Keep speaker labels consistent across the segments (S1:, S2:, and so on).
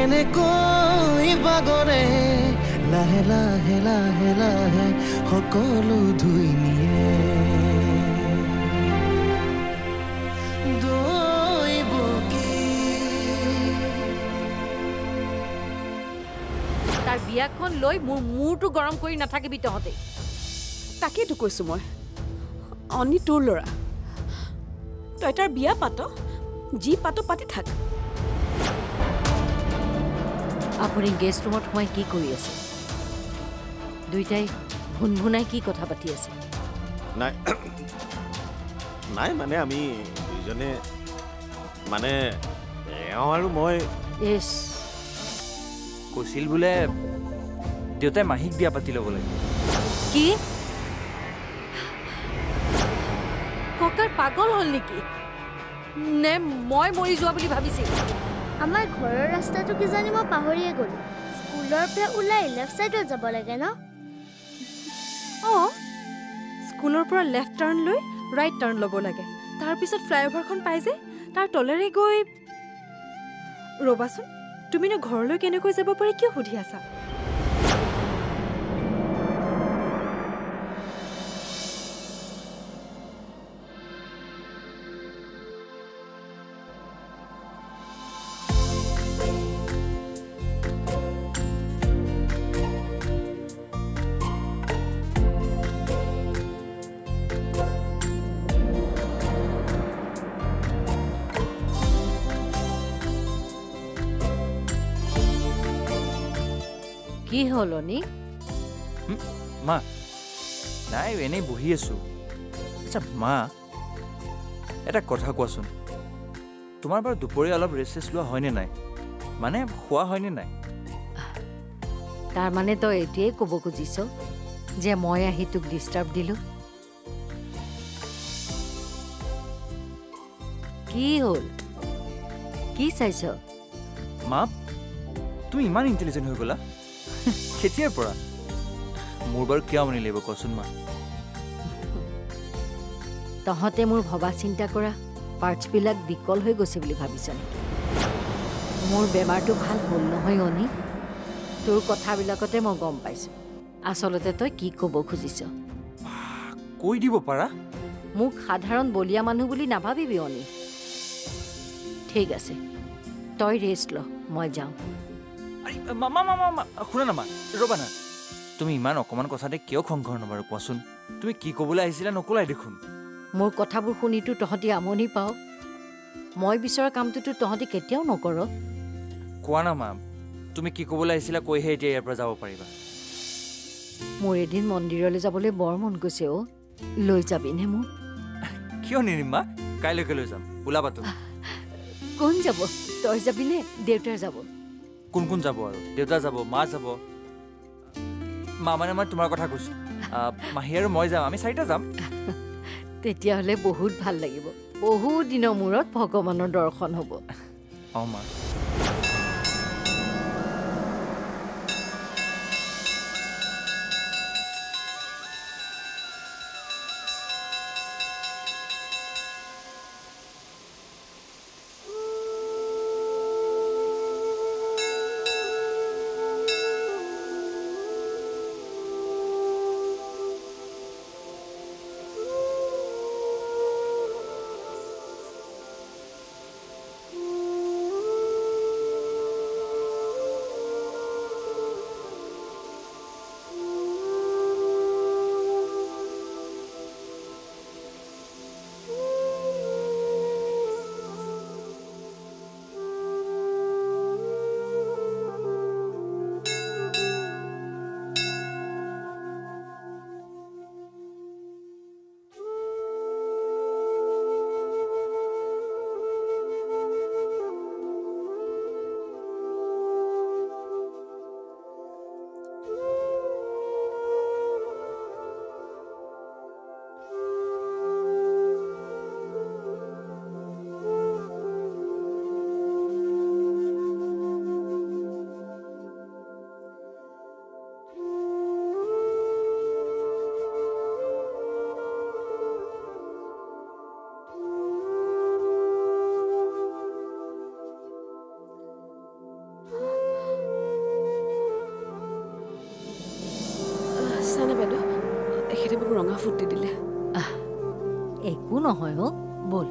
S1: কেনেকৈ বাগৰে লাহে লাহে লাহে লাহে সকলো ধুই নিয়ে দৈবকী
S2: তাৰ বিয়াখন লৈ মোৰ মূৰটো গৰম কৰি নাথাকিবি তহঁতে
S3: তাকেইতো কৈছো মই অনি তোৰ ল'ৰা তই তাৰ বিয়া পাত যি পাত পাতি থাক
S2: আপুনি গেষ্ট ৰুমত সোমাই কি কৰি আছে দুইটাই ভুনভুনাই কি কথা পাতি আছে
S4: নাই নাই মানে আমি দুইজনে মানে এওঁ আৰু মই
S2: ইছ
S5: কৈছিল বোলে দেউতাই মাহীক বিয়া পাতি ল'ব লাগে
S2: কি ককাৰ পাগল হ'ল নেকি নে মই মৰি যোৱা বুলি ভাবিছিল
S6: আমাৰ ঘৰৰ ৰাস্তাটো কিজানি মই পাহৰিয়ে গ'লো স্কুলৰ পৰা ওলাই লেফ্ট চাইডত যাব লাগে ন
S3: অঁ স্কুলৰ পৰা লেফ্ট টাৰ্ণ লৈ ৰাইট টাৰ্ণ ল'ব লাগে তাৰপিছত ফ্লাইঅভাৰখন পাই যে তাৰ তলেৰে গৈ ৰ'বাচোন তুমিনো ঘৰলৈ কেনেকৈ যাব পাৰি কিয় সুধি আছা
S2: কি হ'ল অনি
S5: মা নাই এনেই বহি আছো আচ্ছা মা এটা কথা কোৱাচোন তোমাৰ বাৰু দুপৰীয়া অলপ ৰেষ্ট লোৱা হয়নে নাই মানে খোৱা হয়নে নাই
S2: তাৰমানে তই এতিয়াই ক'ব খুজিছ যে মই আহি তোক ডিষ্টাৰ্ব দিলো কি হ'ল কি চাইছ
S5: মা তুমি ইমান ইণ্টেলিজেণ্ট হৈ গ'লা কেতিয়াৰ পৰা মোৰ বাৰু কিয় আমনি লাগিব কচোন মা
S2: তহঁতে মোৰ ভবা চিন্তা কৰা পাৰ্টছবিলাক বিকল হৈ গৈছে বুলি ভাবিছ নেকি মোৰ বেমাৰটো ভাল হ'ল নহয় অনি তোৰ কথাবিলাকতে মই গম পাইছোঁ আচলতে তই কি ক'ব খুজিছ
S5: কৈ দিব পাৰা
S2: মোক সাধাৰণ বলীয়া মানুহ বুলি নাভাবিবি অনি ঠিক আছে তই ৰেষ্ট ল মই যাওঁ
S5: শুনা না মা ৰ'বা না তুমি ইমান অকণমান কথাতে কিয় খং ঘৰ নবাৰু কোৱাচোন তুমি কি ক'বলৈ আহিছিলা নকলাই দেখোন
S2: মোৰ কথাবোৰ শুনিতো তহঁতি আমনি পাওঁ মই বিচৰা কামটোতো তহঁতি কেতিয়াও নকৰ
S5: কোৱা না মা তুমি কি ক'বলৈ আহিছিলা কৈহে এতিয়া ইয়াৰ পৰা যাব পাৰিবা
S2: মোৰ এদিন মন্দিৰলৈ যাবলৈ বৰ মন গৈছে অ' লৈ যাবিনে মোক
S5: কিয় নিনিম মা কাইলৈকে লৈ যাম ওলাবা তুমি
S2: কোন যাব তই যাবিনে দেউতাই যাব
S5: কোন কোন যাব আৰু দেউতা যাব মা যাব মা মানে মই তোমাৰ কথা কৈছোঁ মাহী আৰু মই যাম আমি চাৰিটা যাম
S2: তেতিয়াহ'লে বহুত ভাল লাগিব বহুত দিনৰ মূৰত ভগৱানৰ দৰ্শন হ'ব
S5: অঁ মা
S7: ৰঙা ফুট দি দিলে
S2: একো নহয় অ বল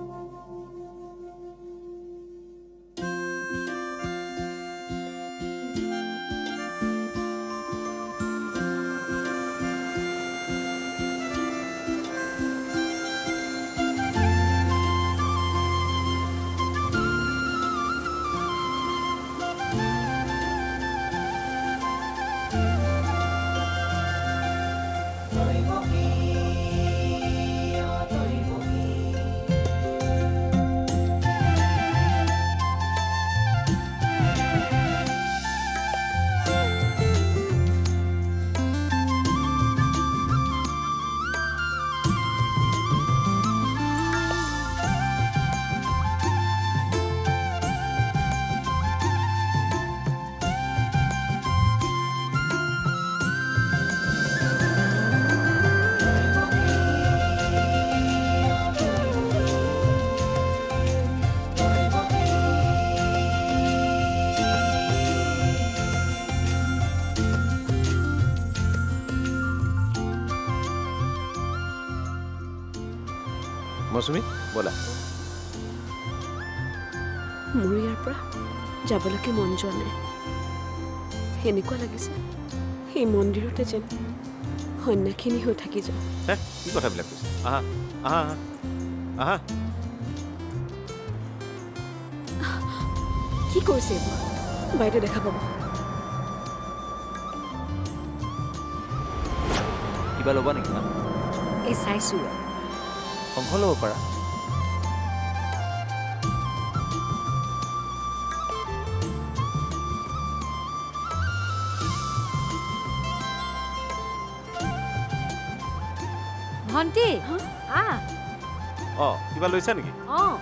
S4: মৌচুমী ব'লা
S7: মোৰ ইয়াৰ পৰা যাবলৈকে মন যোৱা নাই এনেকুৱা লাগিছে সেই মন্দিৰতে যেন সন্ন্যাসিনী হৈ থাকি যাওঁ
S4: কি কথাবিলাক কৈছে আহা আহা আহা
S7: কি কৈছে এইবোৰ বাইদেউ দেখা পাব
S5: কিবা ল'বা নেকি মা
S2: এই চাইছোঁ
S5: শংখ ল'ব পাৰা
S2: ভণ্টি
S4: কিবা লৈছা নেকি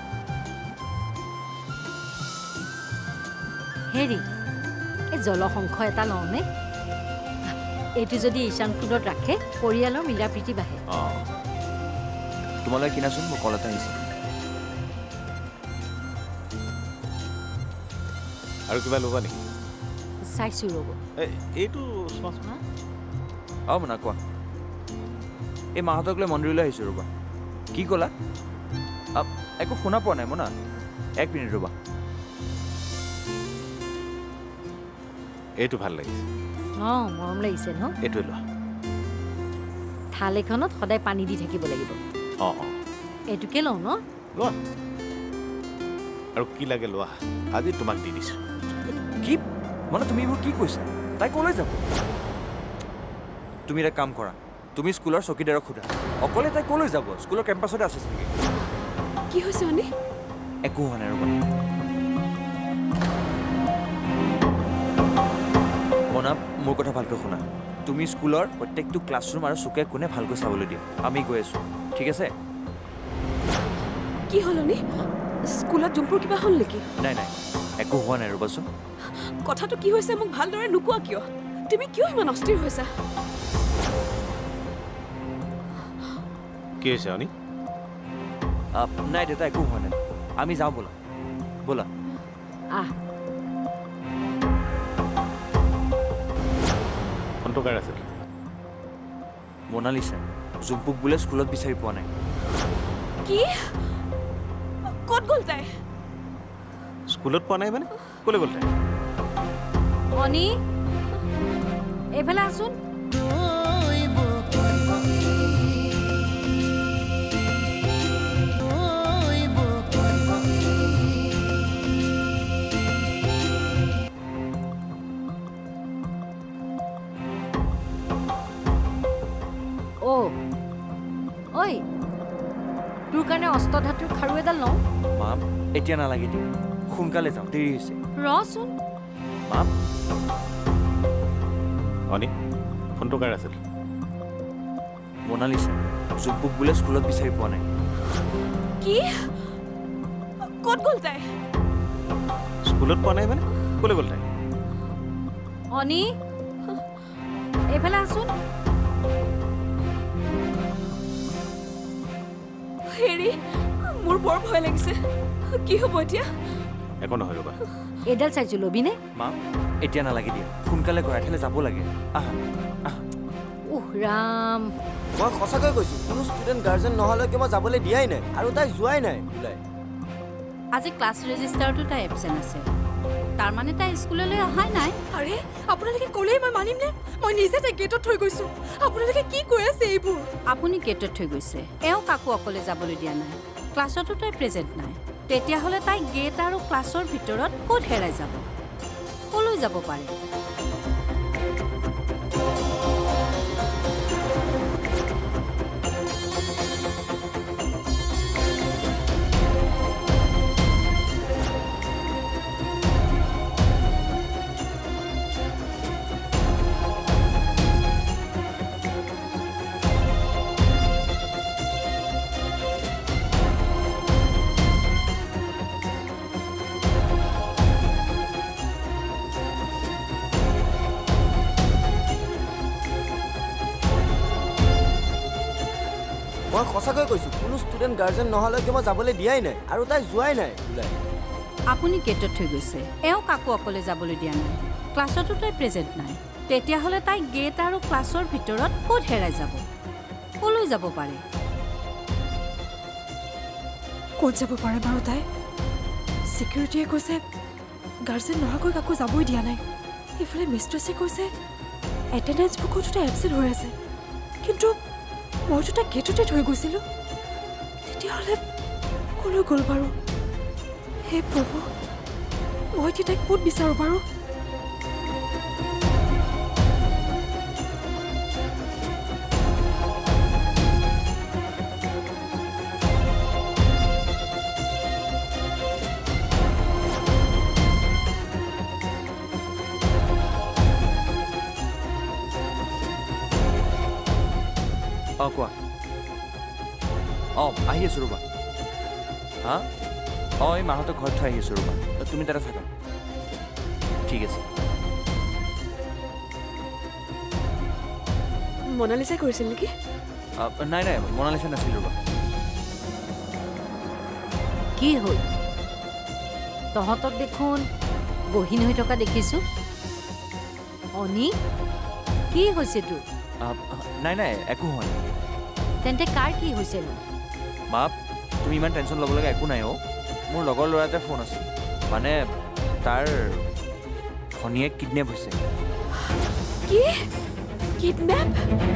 S2: হেৰি এই জলসংখ এটা লওঁনে এইটো যদি ঈশান ফুডত ৰাখে পৰিয়ালৰ মিলা প্ৰীতি বাঢ়ে
S5: তোমালৈ কিনাচোন মোৰ কল এটা আহিছে
S4: আৰু কিবা ল'বা নেকি
S2: চাইছোঁ ৰ'ব
S4: এইটো
S5: মনা কোৱা এই মাহঁতক লৈ মন্দিৰলৈ আহিছোঁ ৰ'বা কি ক'লা একো শুনা পোৱা নাই মনা এক মিনিট ৰ'বা
S4: এইটো ভাল লাগিছে
S2: মৰম লাগিছে ন
S4: এইটোৱে লোৱা
S2: থাল এখনত সদায় পানী দি থাকিব লাগিব এইটোকে লওঁ ন
S4: লোৱা আৰু কি লাগে লোৱা আজি তোমাক দি দিছোঁ
S5: কি মানে তুমি এইবোৰ কি কৈছা তাই ক'লৈ যাব তুমি এটা কাম কৰা তুমি স্কুলৰ চকীদাৰক সোধা অকলে তাই ক'লৈ যাব স্কুলৰ কেম্পাছতে আছে চাগে
S7: কি হৈছে অনি
S5: একো হোৱা নাই ৰ'বা মনা মোৰ কথা ভালকৈ শুনা তুমি স্কুলৰ প্ৰত্যেকটো ক্লাছৰুম আৰু চুকে কোণে ভালকৈ চাবলৈ দিয়া আমি গৈ আছোঁ ঠিক আছে
S7: কি হ'ল অনি স্কুলত জুম্পুৰ কিবা হ'ল নেকি
S5: নাই নাই একো হোৱা নাই ৰ'বাচোন
S7: কথাটো কি হৈছে মোক ভালদৰে নোকোৱা কিয় তুমি কিয় ইমান অস্থিৰ হৈছা
S4: কি হৈছে অনি
S5: নাই দেউতা একো হোৱা নাই আমি যাওঁ ব'লা ব'লা
S4: ফোনটো কাৰ আছিল
S5: মনালিছা জুম্পুক বোলে স্কুলত বিচাৰি পোৱা নাই
S7: কি ক'ত গ'ল তাই
S4: স্কুলত পোৱা নাই মানে ক'লৈ গ'ল তাই
S2: অনি এইফালে আছোন ঐ তোৰ কাৰণে অস্ত্ৰধাতুৰ খাৰু এডাল লওঁ
S5: মা এতিয়া নালাগে দিয়া সোনকালে যাওঁ দেৰি হৈছে
S2: ৰচোন
S5: মা
S4: অনি ফোনটো কাৰ আছিল
S5: মনালিছা জুম্পুক বোলে স্কুলত বিচাৰি পোৱা নাই
S7: কি ক'ত গ'ল তাই
S4: স্কুলত পোৱা নাই মানে ক'লৈ গ'ল তাই
S2: অনি এইফালে আছোন
S7: হেৰি মোৰ বৰ ভয় লাগিছে কি হ'ব এতিয়া
S4: একো নহয় ৰ'বা
S2: এইডাল চাইছোঁ ল'বিনে
S5: মা এতিয়া নালাগে দিয়া সোনকালে গৈ এঠাইলৈ যাব লাগে আহা
S2: ৰাম
S8: মই সঁচাকৈ কৈছোঁ কোনো ষ্টুডেণ্ট গাৰ্জেন নহ'লৈকে মই যাবলৈ দিয়াই নাই আৰু তাই যোৱাই নাই ওলাই
S9: আজি ক্লাছ ৰেজিষ্টাৰটো তাই এবচেণ্ট আছে তাৰমানে তাই স্কুললৈ অহাই নাই
S3: আৰে আপোনালোকে ক'লেই মই মানিম নে মই নিজে তাই গেটত থৈ গৈছোঁ আপোনালোকে কি কৈ আছে এইবোৰ
S9: আপুনি গেটত থৈ গৈছে এওঁ কাকো অকলে যাবলৈ দিয়া নাই ক্লাছতো তাই প্ৰেজেণ্ট নাই তেতিয়াহ'লে তাই গেট আৰু ক্লাছৰ ভিতৰত ক'ত হেৰাই যাব ক'লৈ যাব পাৰে
S8: মই সঁচাকৈ কৈছোঁ কোনো ষ্টুডেণ্ট গাৰ্জেন নহ'লৈকে মই যাবলৈ দিয়াই নাই আৰু তাই যোৱাই নাই ওলাই
S9: আপুনি গেটত থৈ গৈছে এওঁ কাকো অকলে যাবলৈ দিয়া নাই ক্লাছতো তাই প্ৰেজেণ্ট নাই তেতিয়াহ'লে তাই গেট আৰু ক্লাছৰ ভিতৰত ক'ত হেৰাই যাব ক'লৈ যাব পাৰে
S3: ক'ত যাব পাৰে বাৰু তাই ছিকিউৰিটিয়ে কৈছে গাৰ্জেন নোহোৱাকৈ কাকো যাবই দিয়া নাই ইফালে মিষ্ট্ৰেছে কৈছে এটেণ্ডেঞ্চ বুকতো তাই এবচেণ্ট হৈ আছে কিন্তু মইতো তাই গেটতে থৈ গৈছিলোঁ তেতিয়াহ'লে ক'লৈ গ'ল বাৰু হে প্ৰভু মই এতিয়া তাইক ক'ত বিচাৰোঁ বাৰু
S5: অঁ কোৱা অঁ আহি আছোঁ ৰ'বা হা অঁ এই মাহঁতক ঘৰত থৈ আহি আছোঁ ৰ'বা তুমি তাতে থাকা ঠিক আছে
S7: মনালিছাই কৰিছিল নেকি
S5: নাই নাই মনালিছা নাছিল ৰ'বা
S2: কি হ'ল তহঁতক দেখোন গহীন হৈ থকা দেখিছোঁ অনি কি হৈছে তোৰ
S5: নাই নাই একো হোৱা নাই
S2: তেন্তে কাৰ কি হৈছেনো
S5: মা তুমি ইমান টেনশ্যন ল'ব লগা একো নাই অ' মোৰ লগৰ ল'ৰা এটাৰ ফোন আছে মানে তাৰ ভনীয়েক কিডনেপ হৈছে
S7: কি কিডনেপ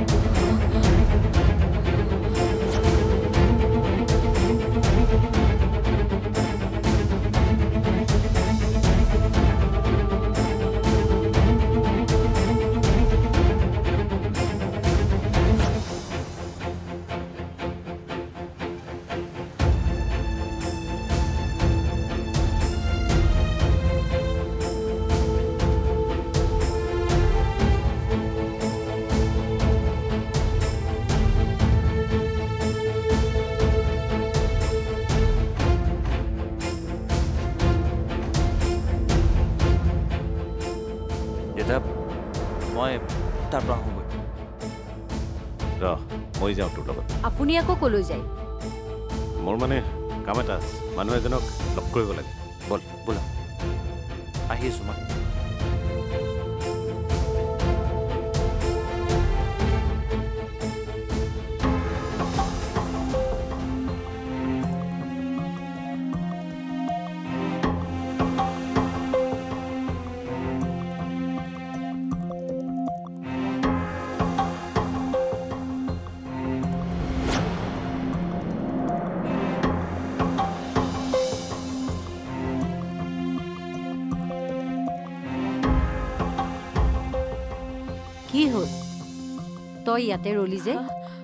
S5: মই তাৰ পৰা আহোঁগৈ
S4: ৰ মই যাওঁ তোৰ লগত
S2: আপুনি আকৌ ক'লৈ যায়
S4: মোৰ মানে কাম এটা আছে মানুহ এজনক লগ কৰিব লাগে বল
S5: বোলা আহি আছোঁ মই
S2: কি হ'ল তই ইয়াতে ৰলি যে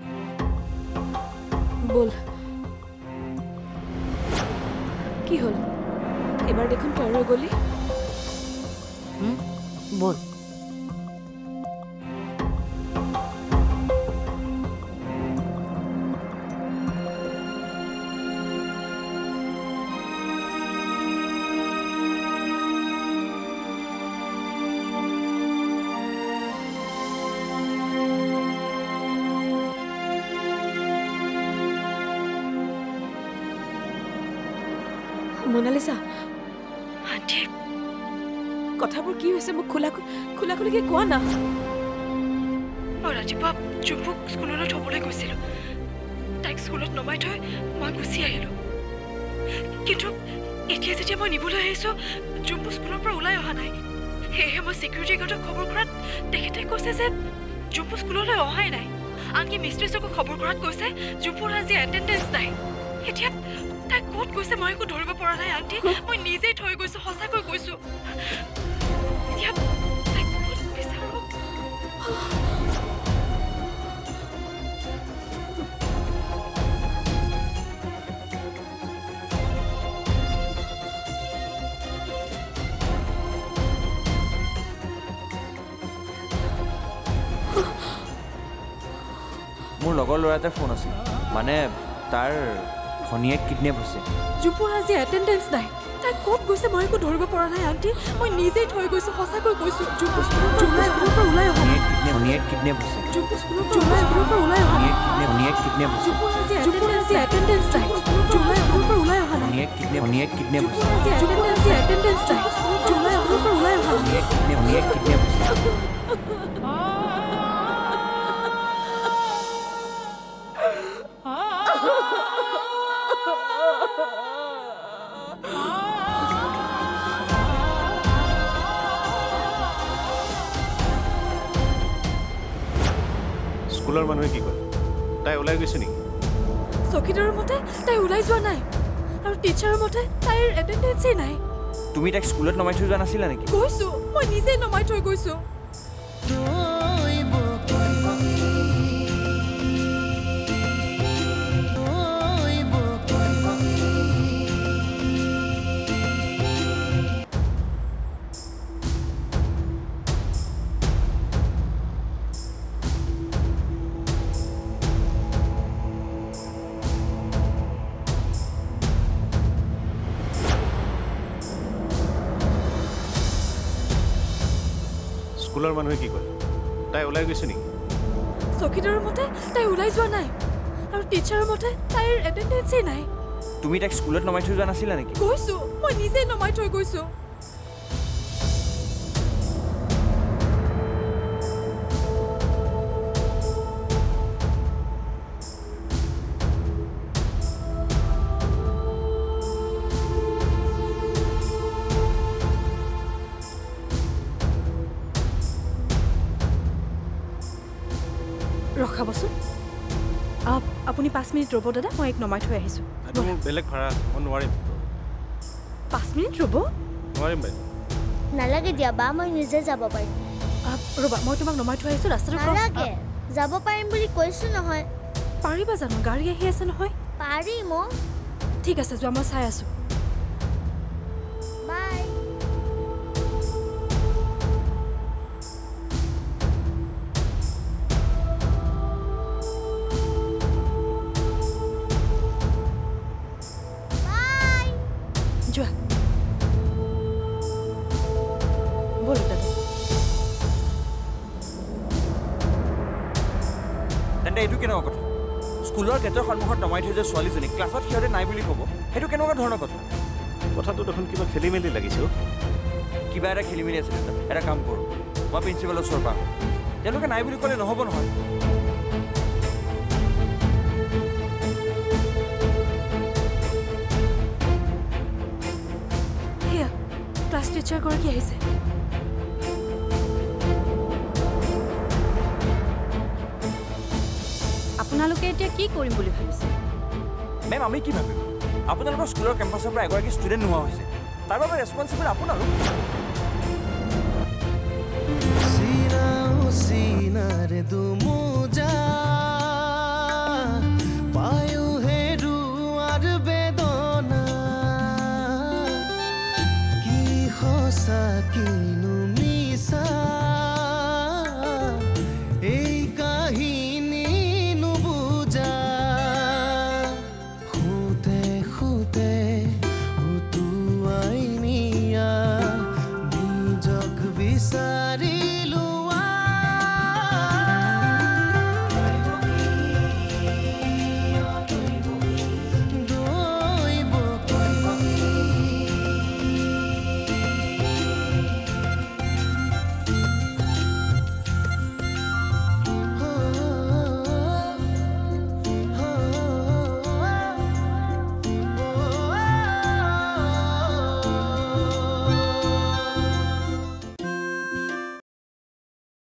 S7: বল কি হ'ল এবাৰ দেখোন তই ৰৈ গলি
S2: বল
S7: মনালিছা আণ্টি কথাবোৰ কি হৈছে মোক খোলা খুলিকে কোৱা না
S3: মই ৰাতিপুৱা জুম্পুক স্কুললৈ থ'বলৈ গৈছিলোঁ তাইক স্কুলত নমাই থৈ মই গুচি আহিলোঁ কিন্তু এতিয়া যেতিয়া মই নিবলৈ আহিছোঁ জুম্পু স্কুলৰ পৰা ওলাই অহা নাই সেয়েহে মই চিকিউৰিটি গাৰ্ডক খবৰ কৰাত তেখেতে কৈছে যে জুম্পু স্কুললৈ অহাই নাই আনকি মিষ্ট্ৰেছকো খবৰ কৰাত কৈছে জুম্পুৰ আজি এটেণ্ডেঞ্চ নাই এতিয়া তাই ক'ত গৈছে মই একো ধৰিব পৰা নাই আণ্টি মই নিজেই থৈ গৈছোঁ সঁচাকৈ কৈছোঁ এতিয়া তাই ক'ত গৈছে আৰু
S5: মোৰ লগৰ ল'ৰা এটাৰ ফোন আছিল মানে তাৰ ভনীয়েক কিডনেপ হৈছে
S3: জুম্পুৰ আজি এটেণ্ডেঞ্চ নাই তাই ক'ত গৈছে মই একো ধৰিব পৰা নাই আণ্টি মই নিজেই থৈ গৈছোঁ সঁচাকৈ কৈছোঁ জুম্পু স্কুলৰ পৰা ওলাই অহা
S5: ভনীয়েক কিডনেপ হৈছে
S3: জুম্পু স্কুলৰ পৰা ওলাই অহা
S5: ভনীয়েক কিডনেপ হৈছে
S3: জুম্পুৰ আজি এটেণ্ডেঞ্চ নাই জুম্পুৰ পৰা ওলাই অহা নাই
S5: ভনীয়েক কিডনেপ হৈছে
S3: জুম্পুৰ আজি এটেণ্ডেঞ্চ নাই জুম্পুৰ পৰা ওলাই অহা
S5: ভনীয়েক কিডনেপ হৈছে
S4: স্কুলৰ মানুহে কি কয় তাই ওলাই গৈছে নেকি
S3: চকীদাৰৰ মতে তাই ওলাই যোৱা নাই আৰু টিচাৰৰ মতে তাইৰ এটেণ্ডেঞ্চেই নাই
S5: তুমি তাইক স্কুলত নমাই থৈ যোৱা নাছিলা নেকি
S3: গৈছোঁ মই নিজেই নমাই থৈ গৈছোঁ
S4: স্কুলৰ মানুহে কি কয় তাই ওলাই গৈছে নেকি
S3: চকীদাৰৰ মতে তাই ওলাই যোৱা নাই আৰু টিচাৰৰ মতে তাইৰ এটেণ্ডেঞ্চেই নাই
S5: তুমি তাইক স্কুলত নমাই থৈ যোৱা নাছিলা নেকি
S3: গৈছোঁ মই নিজেই নমাই থৈ গৈছোঁ ৰখাবচোন আপুনি 5 মিনিট ৰ'ব দাদা মই এক নমাই থৈ আহিছোঁ
S4: মোৰ বেলেগ ভাড়া মই নোৱাৰিম
S3: 5 মিনিট ৰ'ব
S4: নোৱাৰিম বাইদেউ
S6: নালাগে দিয়া বা মই নিজে যাব পাৰিম
S3: ৰ'বা মই তোমাক নমাই থৈ আহিছোঁ ৰাস্তাটো
S6: নালাগে যাব পাৰিম বুলি কৈছোঁ নহয়
S3: পাৰিবা জানো গাড়ী আহি আছে নহয়
S6: পাৰিম
S3: ঠিক আছে যোৱা মই চাই আছোঁ
S6: বাই
S3: যোৱা বলো দাদা
S5: তেন্তে এইটো কেনেকুৱা কথা স্কুলৰ গেটৰ সন্মুখত নমাই থৈ যোৱা ছোৱালীজনী ক্লাছত সিহঁতে নাই বুলি ক'ব সেইটো কেনেকুৱা ধৰণৰ কথা
S4: কথাটো দেখোন কিবা খেলি মেলি লাগিছে
S5: কিবা এটা খেলি মেলি আছিলে এটা কাম কৰোঁ মই প্ৰিন্সিপালৰ ওচৰৰ পৰা তেওঁলোকে নাই বুলি ক'লে নহ'ব নহয়
S3: সেয়া ক্লাছ টিচাৰগৰাকী আহিছে
S9: আপোনালোকে এতিয়া কি কৰিম বুলি ভাবিছে
S5: মেম আমি কি ভাবিম আপোনালোকৰ স্কুলৰ কেম্পাছৰ পৰা এগৰাকী ষ্টুডেণ্ট নোহোৱা হৈছে তাৰ বাবে ৰেছপনচিবল আপোনালোক
S1: সিনারে দুমুজা পায়ু হেরু আর বেদনা কি হসা কিনু মিছা